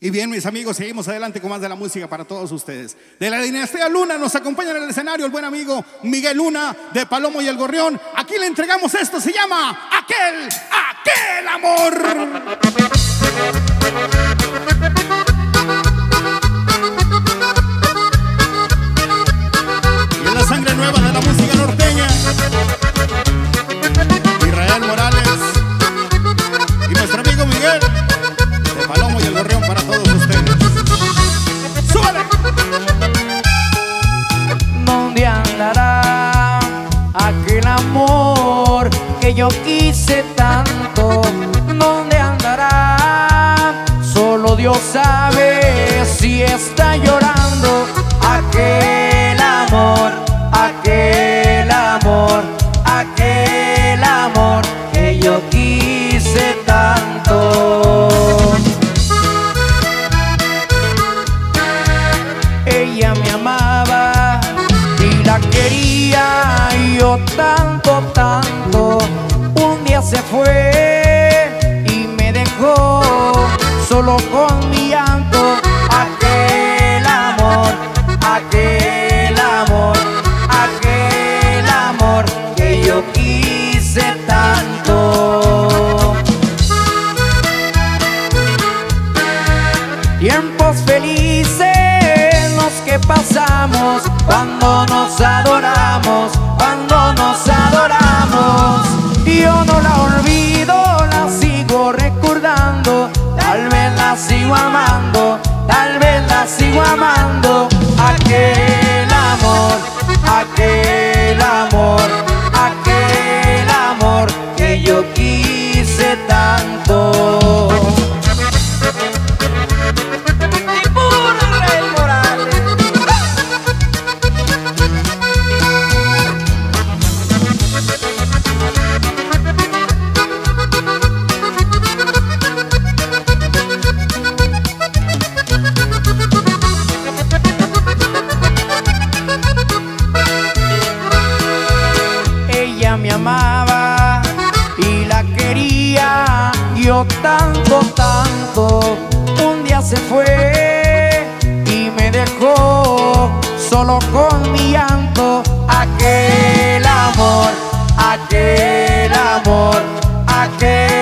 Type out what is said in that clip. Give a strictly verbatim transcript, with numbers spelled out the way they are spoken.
Y bien, mis amigos, seguimos adelante con más de la música para todos ustedes. De la dinastía Luna nos acompaña en el escenario el buen amigo Miguel Luna de Palomo y el Gorrión. Aquí le entregamos esto, se llama Aquel, Aquel Amor. Y en la sangre nueva de la música norteña, Israel Morales y nuestro amigo Miguel de Palomo y el Gorrión para todos ustedes. ¡Súbale! ¿Dónde andará aquel amor que yo quise tanto? ¿Dónde andará? Solo Dios sabe si está llorando. Aquel amor, aquel amor, aquel amor que yo quise tanto. Ella me amaba y la quería yo tanto, tanto. Un día se fue y me dejó solo con mi llanto. Aquel amor, aquel amor, aquel amor que yo quise tanto. Tiempos felices los que pasamos cuando nos adoramos, cuando nos adoramos. Yo no la olvido, la sigo recordando. Tal vez la sigo amando, tal vez la sigo amando. Aquel amor, aquel amor, aquel amor que yo quise tanto. Me amaba y la quería yo tanto, tanto. Un día se fue y me dejó solo con mi llanto. Aquel amor, aquel amor, aquel